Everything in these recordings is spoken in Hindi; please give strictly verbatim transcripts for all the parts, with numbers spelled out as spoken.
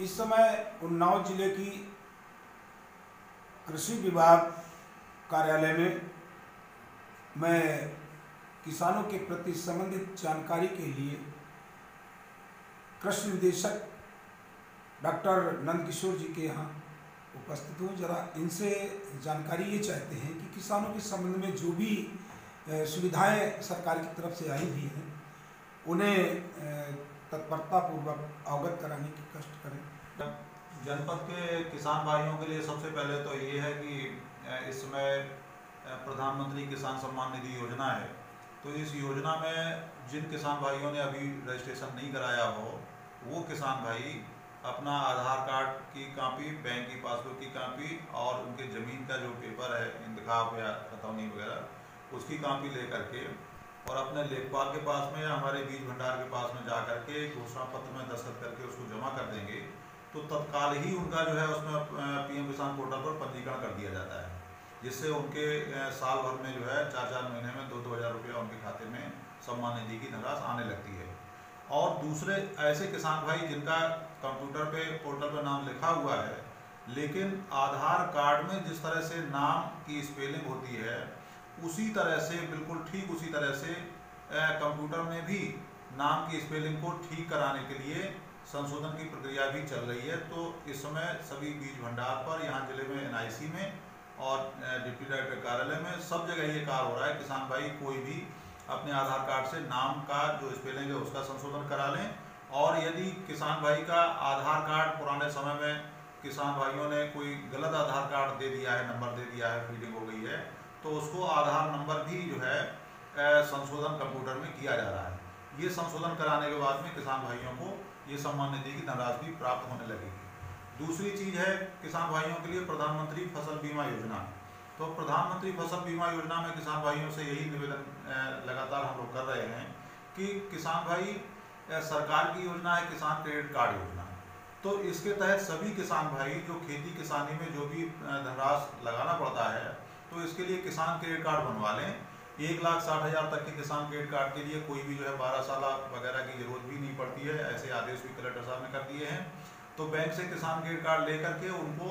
इस समय उन्नाव जिले की कृषि विभाग कार्यालय में मैं किसानों के प्रति संबंधित जानकारी के लिए कृषि निदेशक डॉक्टर नंदकिशोर जी के यहाँ उपस्थित हूँ। जरा इनसे जानकारी ये चाहते हैं कि किसानों के संबंध में जो भी सुविधाएं सरकार की तरफ से आई हुई हैं उन्हें तत्परतापूर्वक अवगत कराने की कष्ट करें। जनपद के किसान भाइयों के लिए सबसे पहले तो ये है कि इस समय प्रधानमंत्री किसान सम्मान निधि योजना है, तो इस योजना में जिन किसान भाइयों ने अभी रजिस्ट्रेशन नहीं कराया हो वो किसान भाई अपना आधार कार्ड की कॉपी, बैंक की पासबुक की कॉपी और उनके ज़मीन का जो पेपर है इंतखाब या खतौनी वगैरह उसकी कॉपी ले करके और अपने लेखपाल के पास में या हमारे बीज भंडार के पास में जा करके घोषणा पत्र में दस्तखत करके उसको जमा कर देंगे तो तत्काल ही उनका जो है उसमें पीएम किसान पोर्टल पर पंजीकरण कर दिया जाता है, जिससे उनके साल भर में जो है चार चार महीने में दो दो हज़ार रुपया उनके खाते में सम्मान निधि की धनराशि आने लगती है। और दूसरे ऐसे किसान भाई जिनका कंप्यूटर पे पोर्टल पर नाम लिखा हुआ है लेकिन आधार कार्ड में जिस तरह से नाम की स्पेलिंग होती है उसी तरह से, बिल्कुल ठीक उसी तरह से कंप्यूटर में भी नाम की स्पेलिंग को ठीक कराने के लिए संशोधन की प्रक्रिया भी चल रही है। तो इस समय सभी बीज भंडार पर यहाँ जिले में एनआईसी में और डिप्टी डायरेक्टर कार्यालय में सब जगह ये कार्य हो रहा है। किसान भाई कोई भी अपने आधार कार्ड से नाम का जो स्पेलिंग है उसका संशोधन करा लें, और यदि किसान भाई का आधार कार्ड पुराने समय में किसान भाइयों ने कोई गलत आधार कार्ड दे दिया है, नंबर दे दिया है, फीडिंग हो गई है, तो उसको आधार नंबर भी जो है संशोधन कंप्यूटर में किया जा रहा है। ये संशोधन कराने के बाद में किसान भाइयों को ये सम्मान निधि की धनराशि भी प्राप्त होने लगेगी। दूसरी चीज़ है किसान भाइयों के लिए प्रधानमंत्री फसल बीमा योजना। तो प्रधानमंत्री फसल बीमा योजना में किसान भाइयों से यही निवेदन लगातार हम लोग कर रहे हैं कि किसान भाई, सरकार की योजना है किसान क्रेडिट कार्ड योजना, तो इसके तहत सभी किसान भाई जो खेती किसानी में जो भी धनराशि लगाना पड़ता है तो इसके लिए किसान क्रेडिट कार्ड बनवा लें। एक लाख साठ हज़ार तक के किसान क्रेडिट कार्ड के लिए कोई भी जो है बारह साल वगैरह की जरूरत भी नहीं पड़ती है, ऐसे आदेश भी कलेक्टर साहब ने कर दिए हैं। तो बैंक से किसान क्रेडिट कार्ड लेकर के उनको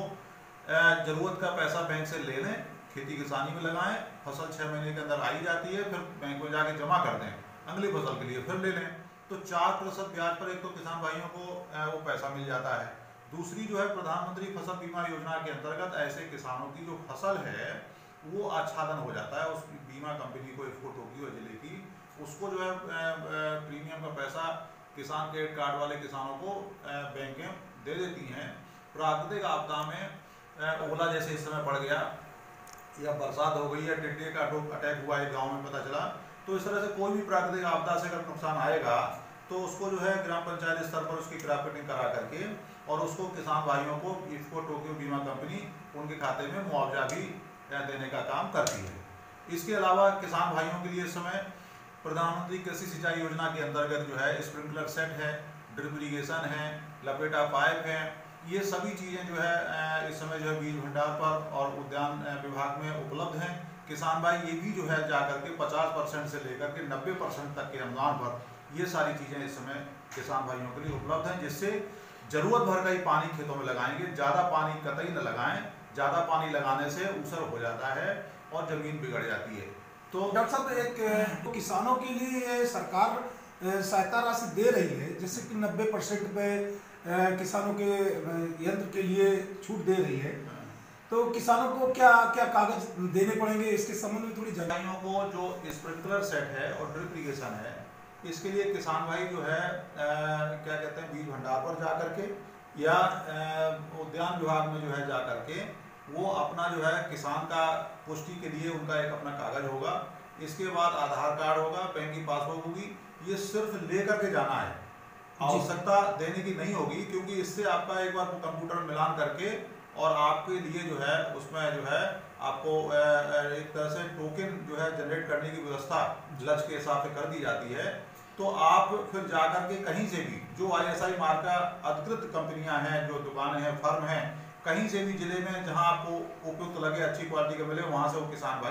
ज़रूरत का पैसा बैंक से ले लें, खेती किसानी में लगाएं, फसल छः महीने के अंदर आई जाती है, फिर बैंक में जाके जमा कर दें, अगली फसल के लिए फिर ले लें। तो चार प्रतिशत ब्याज पर एक तो किसान भाइयों को वो पैसा मिल जाता है। दूसरी जो है प्रधानमंत्री फसल बीमा योजना के अंतर्गत ऐसे किसानों की जो फसल है वो आच्छादन हो जाता है, उस बीमा कंपनी को एक्सपोर्ट होगी और जिले की उसको जो है प्रीमियम का पैसा किसान क्रेडिट कार्ड वाले किसानों को बैंकें दे देती हैं। प्राकृतिक आपदा में ओला जैसे इस समय बढ़ गया या बरसात हो गई या टिड्डी का अटैक हुआ है गांव में पता चला, तो इस तरह से कोई भी प्राकृतिक आपदा से अगर नुकसान आएगा तो उसको जो है ग्राम पंचायत स्तर पर उसकी क्रॉपिंग करा करके और उसको किसान भाइयों को इफको टोक्यो बीमा कंपनी उनके खाते में मुआवजा भी देने का काम करती है। इसके अलावा किसान भाइयों के लिए इस समय प्रधानमंत्री कृषि सिंचाई योजना के अंतर्गत जो है स्प्रिंकलर सेट है, ड्रिप इरीगेशन है, लपेटा पाइप है, ये सभी चीज़ें जो है इस समय जो है बीज भंडार पर और उद्यान विभाग में उपलब्ध हैं। किसान भाई ये भी जो है जाकर के पचास परसेंट से लेकर के नब्बे परसेंट तक के अनुदान पर ये सारी चीज़ें इस समय किसान भाइयों के लिए उपलब्ध हैं, जिससे ज़रूरत भर का ही पानी खेतों में लगाएंगे, ज़्यादा पानी कतई न लगाएं। ज़्यादा पानी लगाने से ऊसर हो जाता है और ज़मीन बिगड़ जाती है। तो डॉक्टर साहब, एक तो किसानों के लिए सरकार सहायता राशि दे रही है जैसे कि नब्बे परसेंट पे किसानों के यंत्र के लिए छूट दे रही है, तो किसानों को क्या क्या कागज देने पड़ेंगे इसके संबंध में थोड़ी जानकारियों को जो स्प्रिंकलर सेट है और ड्रिप इरीगेशन है इसके लिए किसान भाई जो है आ, क्या कहते हैं बीज भंडार पर जा करके या उद्यान विभाग में जो है जा करके वो अपना जो है किसान का पुष्टि के लिए उनका एक अपना कागज होगा, इसके बाद आधार कार्ड होगा, बैंक की पासबुक होगी, ये सिर्फ ले करके जाना है, आवश्यकता देने की नहीं होगी, क्योंकि इससे आपका एक बार कंप्यूटर में मिलान करके और आपके लिए जो है उसमें जो है आपको एक तरह से टोकन जो है जनरेट करने की व्यवस्था लक्ष्य के हिसाब से कर दी जाती है। तो आप फिर जाकर के कहीं से भी जो आईएसआई मार्क का अधिकृत कंपनियां हैं, जो दुकानें हैं, फर्म हैं, कहीं से भी जिले में जहां आपको उपयुक्त लगे, अच्छी क्वालिटी का मिले, वहां से वो किसान भाई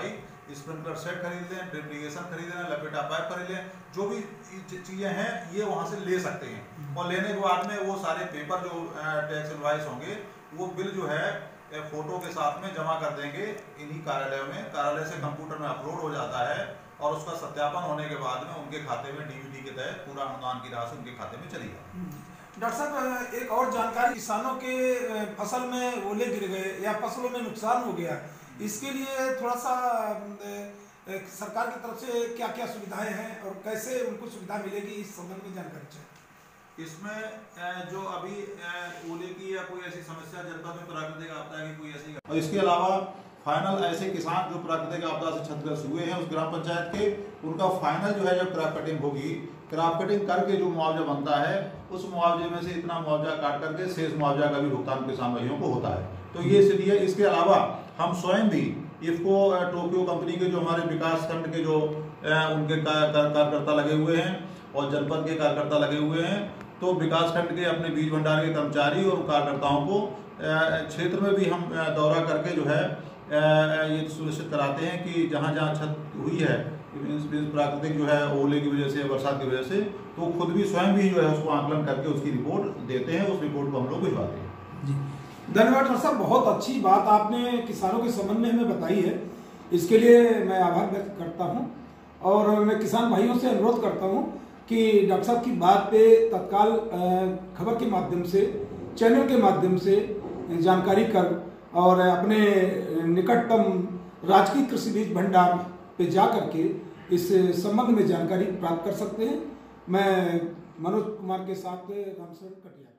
स्प्रिंकलर सेट खरीद लें, ड्रिप इरिगेशन खरीद लें, लपेटा पाइप खरीद लें, जो भी चीज़ें हैं ये वहाँ से ले सकते हैं। और लेने के बाद में वो सारे पेपर जो टैक्स इनवॉइस होंगे वो बिल जो है फोटो के साथ में जमा कर देंगे इन्हीं कार्यालयों में। कार्यालय से कंप्यूटर में अपलोड हो जाता है और उसका सत्यापन होने के बाद में उनके खाते में डीबीटी के तहत पूरा अनुदान की राशि उनके खाते में चली जाती है। डॉक्टर साहब, एक और जानकारी, किसानों के फसल में ओले गिर गए या फसलों में नुकसान हो गया, इसके लिए थोड़ा सा सरकार की तरफ से क्या क्या सुविधाएं हैं और कैसे उनको सुविधा मिलेगी, इस संबंध में जानकारी चाहिए। इसमें जो अभी ओले की या कोई ऐसी समस्या जनपद में प्राकृतिक आपदा की कोई ऐसी, और इसके अलावा फाइनल ऐसे किसान जो प्राकृतिक आपदा से क्षतिग्रस्त हुए हैं उस ग्राम पंचायत के, उनका फाइनल जो है जब क्रॉप कटिंग होगी, क्रॉप कटिंग करके जो मुआवजा बनता है उस मुआवजे में से इतना मुआवजा काट करके शेष मुआवजा का भी भुगतान किसान भाइयों को होता है। तो ये इसलिए इसके अलावा हम स्वयं भी इफको टोक्यो कंपनी के जो हमारे विकास खंड के जो उनके कार्यकर्ता लगे हुए हैं और जनपद के कार्यकर्ता लगे हुए हैं, तो विकास खंड के अपने बीज भंडार के कर्मचारी और कार्यकर्ताओं को क्षेत्र में भी हम दौरा करके जो है ये सुनिश्चित कराते हैं कि जहाँ जहाँ क्षति हुई है प्राकृतिक जो है ओले की वजह से, बरसात की वजह से, तो खुद भी स्वयं भी जो है उसको आकलन करके उसकी रिपोर्ट देते हैं, उस रिपोर्ट को हम लोग भिजवाते हैं। जी धन्यवाद डॉक्टर साहब, बहुत अच्छी बात आपने किसानों के संबंध में हमें बताई है, इसके लिए मैं आभार व्यक्त करता हूँ। और मैं किसान भाइयों से अनुरोध करता हूँ कि डॉक्टर साहब की बात पे तत्काल खबर के माध्यम से, चैनल के माध्यम से जानकारी कर और अपने निकटतम राजकीय कृषि बीज भंडार पे जा करके इस संबंध में जानकारी प्राप्त कर सकते हैं। मैं मनोज कुमार के साथ रामशरण कटिया।